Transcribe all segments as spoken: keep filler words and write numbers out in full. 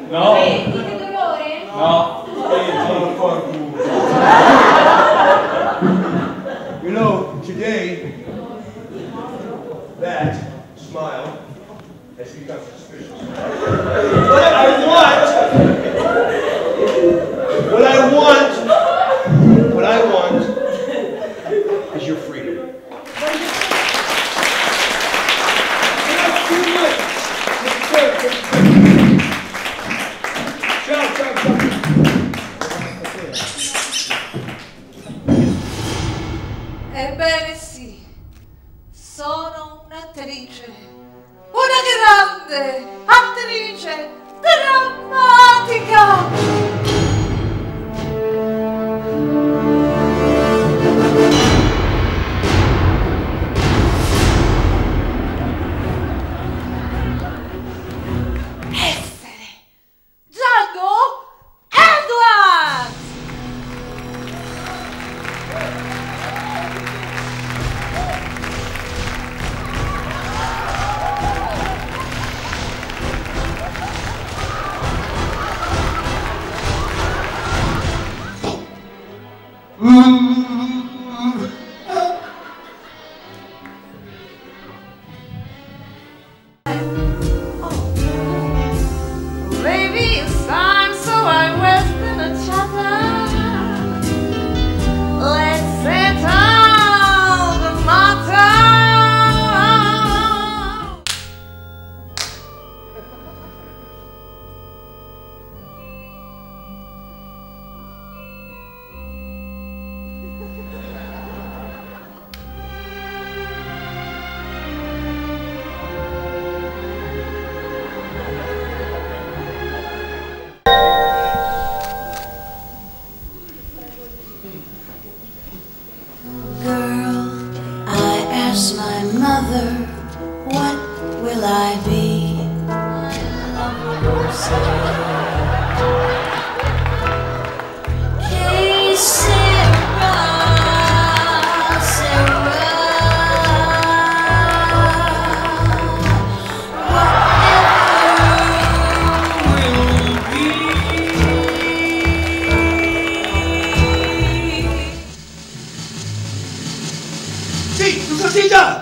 No. Che dolore? No. You know, today, that smile has become suspicious. What I want, what I want, what I want is your freedom. Ciao, ciao, ciao. Ebbene sì, sono un'attrice, una grande attrice drammatica. My mother, what will I be? Que sera, sera. Whatever will be. Sì, tu salsiccia!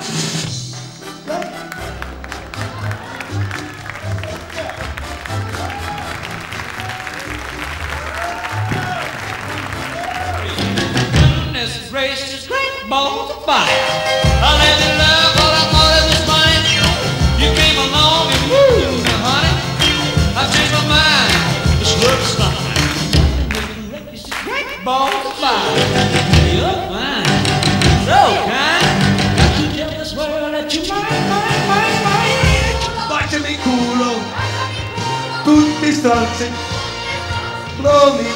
Goodness gracious, great balls of fire. I let you love all I wanted was money. You came along and woo, now honey, I changed my mind. This looks fine. Goodness gracious, great balls of fire. You're fine, so kind. Got to tell this world that you mine, mine, mine, mine. Baciami il culo, tutti stronzi, blow me,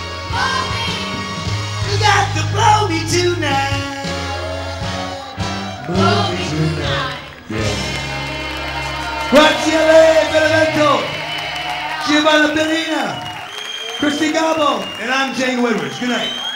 you got to blow me tonight, blow me tonight. Grazie a lei per l'evento, Giovanna Bellina, Christy Gobbo, and I'm Jane Woodward. Good night.